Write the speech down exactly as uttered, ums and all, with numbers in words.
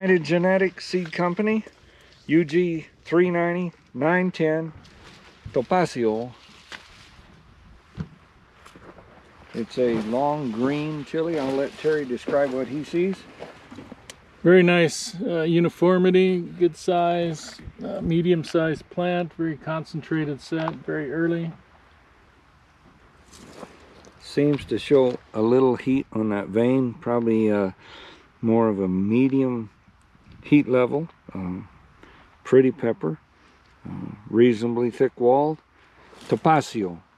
United Genetics Seed Company, U G three ninety, nine ten, Topacio. It's a long green chili. I'll let Terry describe what he sees. Very nice uh, uniformity, good size, uh, medium sized plant, very concentrated set, very early. Seems to show a little heat on that vein, probably uh, more of a medium heat level. Um, pretty pepper, uh, reasonably thick walled. Topacio.